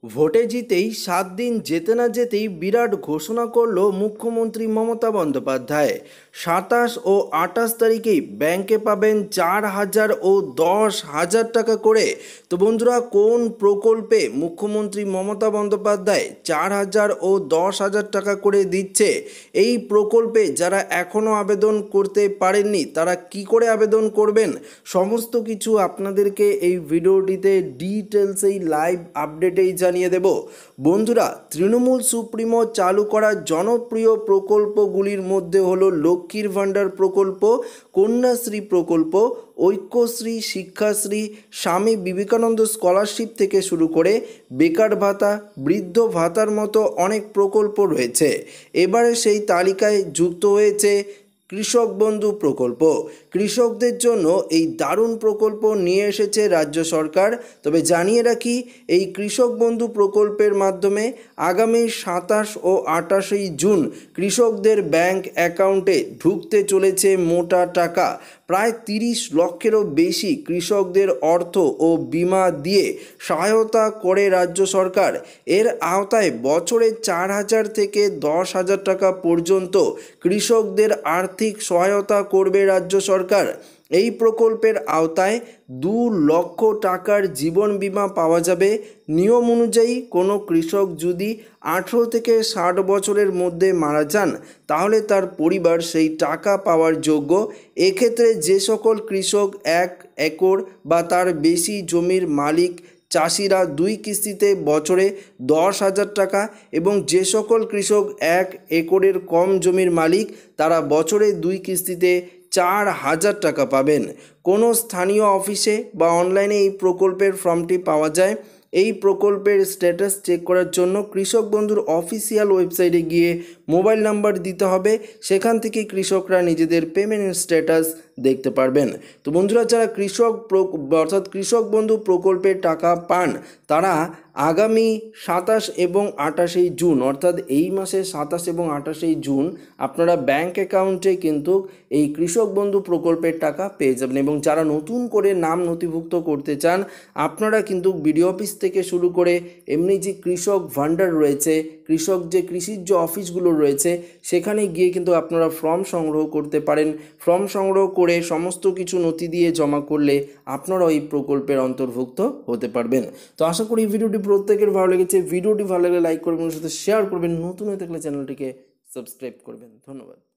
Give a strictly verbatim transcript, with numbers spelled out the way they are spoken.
ভোটে জিতেই সাত দিন যেতে না যেতেই বিরাট ঘোষণা করল মুখ্যমন্ত্রী মমতা বন্দ্যোপাধ্যায়। সাতাশ ও আঠাশ তারিখেই ব্যাংকে পাবেন চার হাজার ও দশ হাজার টাকা করে। তো বন্ধুরা, কোন প্রকল্পে মুখ্যমন্ত্রী মমতা বন্দ্যোপাধ্যায় চার হাজার ও দশ হাজার টাকা করে দিচ্ছে? এই প্রকল্পে যারা এখনও আবেদন করতে পারেননি তারা কি করে আবেদন করবেন, সমস্ত কিছু আপনাদেরকে এই ভিডিওটিতে ডিটেলস এই লাইভ আপডেটেই জানিয়ে দেব। বন্ধুরা, তৃণমূল সুপ্রিমো চালু করা জনপ্রিয় প্রকল্পগুলির মধ্যে হলো লক্ষ্মীর ভাণ্ডার প্রকল্প, কন্যাশ্রী প্রকল্প, ঐক্যশ্রী, শিক্ষাশ্রী, স্বামী বিবেকানন্দ স্কলারশিপ থেকে শুরু করে বেকার ভাতা, বৃদ্ধ ভাতার মতো অনেক প্রকল্প রয়েছে। এবারে সেই তালিকায় যুক্ত হয়েছে কৃষক বন্ধু প্রকল্প। কৃষকদের জন্য এই দারুণ প্রকল্প নিয়ে এসেছে রাজ্য সরকার। তবে জানিয়ে রাখি, এই কৃষক বন্ধু প্রকল্পের মাধ্যমে আগামী সাতাশ ও আটাশে জুন কৃষকদের ব্যাংক অ্যাকাউন্টে ঢুকতে চলেছে মোটা টাকা। প্রায় তিরিশ লক্ষেরও বেশি কৃষকদের অর্থ ও বিমা দিয়ে সহায়তা করে রাজ্য সরকার। এর আওতায় বছরে চার হাজার থেকে দশ হাজার টাকা পর্যন্ত কৃষকদের আর্থিক সহায়তা করবে রাজ্য সরকার। এই প্রকল্পের আওতায় দু লক্ষ টাকার জীবন বীমা পাওয়া যাবে। নিয়ম অনুযায়ী কোনো কৃষক যদি আঠেরো থেকে ষাট বছরের মধ্যে মারা যান তাহলে তার পরিবার সেই টাকা পাওয়ার যোগ্য। এক্ষেত্রে যে সকল কৃষক এক একর বা তার বেশি জমির মালিক চাষিরা দুই কিস্তিতে বছরে দশ হাজার টাকা, এবং যে সকল কৃষক এক একরের কম জমির মালিক তারা বছরে দুই কিস্তিতে চার হাজার টাকা পাবেন। কোনো স্থানীয় অফিসে বা অনলাইনে এই প্রকল্পের ফর্মটি পাওয়া যায়। এই প্রকল্পের স্ট্যাটাস চেক করার জন্য কৃষক বন্ধুর অফিসিয়াল ওয়েবসাইটে গিয়ে মোবাইল নাম্বার দিতে হবে। সেখান থেকে কৃষকরা নিজেদের পেমেন্ট স্ট্যাটাস দেখতে পারবেন। তো বন্ধুরা, যারা কৃষক অর্থাৎ কৃষক বন্ধু প্রকল্পের টাকা পান তারা আগামী সাতাশ এবং আটাশে জুন অর্থাৎ এই মাসে সাতাশ এবং আটাশে জুন আপনারা ব্যাংক অ্যাকাউন্টে কিন্তু এই কৃষক বন্ধু প্রকল্পের টাকা পেয়ে যাবেন। এবং যারা নতুন করে নাম নথিভুক্ত করতে চান আপনারা কিন্তু বিডিও অফিস থেকে শুরু করে এমনি যে কৃষক ভাণ্ডার রয়েছে, কৃষক যে কৃষির যে অফিসগুলো রয়েছে সেখানে গিয়ে কিন্তু আপনারা ফর্ম সংগ্রহ করতে পারেন। ফর্ম সংগ্রহ করে সমস্ত কিছু নথি দিয়ে জমা করলে আপনারাও এই প্রকল্পের অন্তর্ভুক্ত হতে পারবেন। তো আশা করি এই ভিডিওটি প্রত্যেকের ভালো লেগেছে। ভিডিওটি ভালো লাগলে লাইক করবেন, সাথে শেয়ার করবেন, নতুন হয়ে থাকলে চ্যানেলটিকে সাবস্ক্রাইব করবেন। ধন্যবাদ।